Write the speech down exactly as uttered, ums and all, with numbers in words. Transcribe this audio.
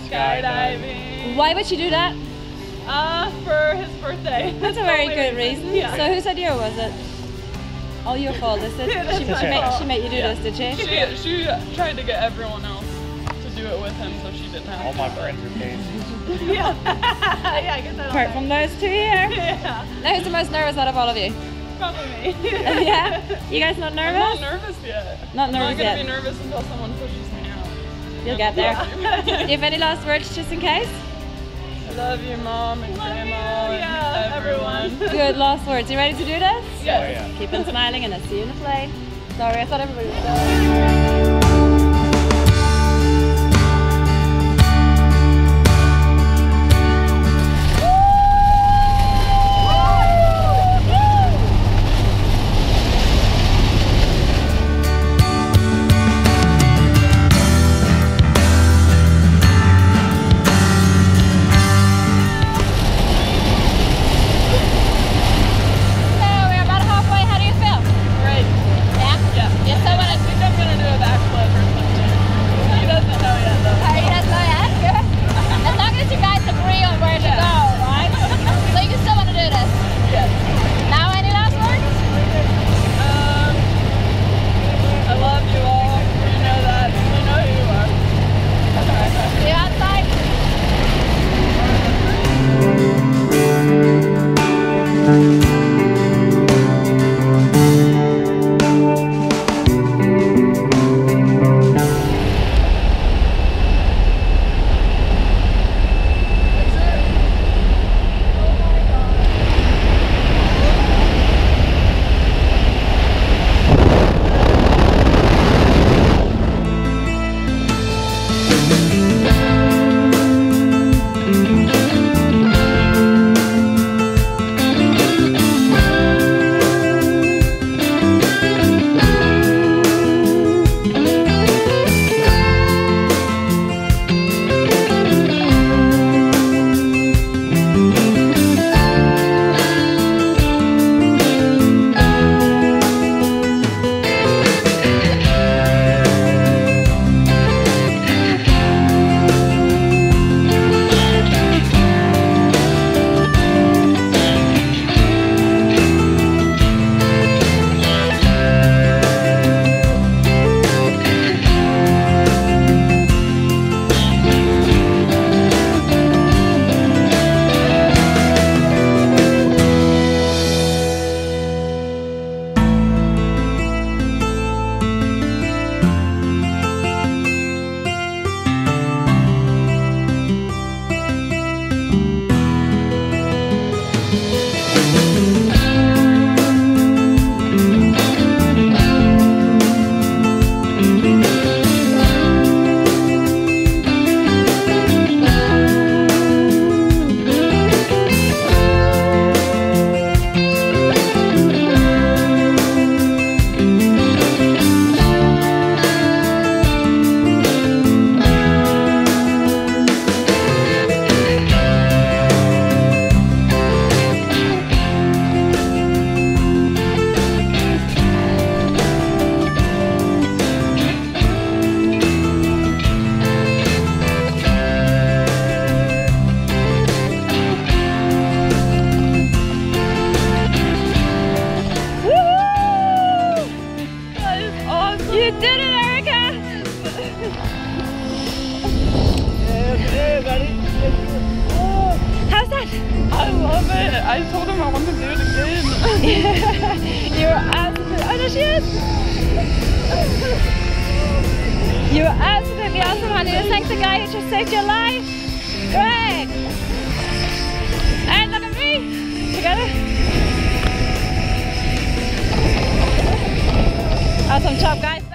skydiving. Why would you do that? Uh, for his birthday. That's a very good reason. Yeah. So whose idea was it? All your fault, is it? Yeah, she, she, okay. made, she made you do yeah. this, did she? She, she tried to get everyone else to do it with him, so she didn't have All to. my friends are gays. Yeah. Yeah, I get that. Apart from those two here. Yeah. Now who's the most nervous out of all of you? Probably me. Yeah? You guys not nervous? I'm not nervous yet. Not nervous I'm not yet. gonna be nervous until someone pushes me out. You'll get there. Yeah. Do you have any last words just in case? I love you, Mom and Love Grandma you. and Yeah, everyone. Good last words. You ready to do this? Yes. Oh, yeah. Keep on smiling and I'll see you in the plane. Sorry, I thought everybody was done. I told him I want to do it again. You were absolutely, oh there she is! You were absolutely awesome, honey. Just thanks the guy who just saved your life. Great! And look at me! Together. Awesome job, guys.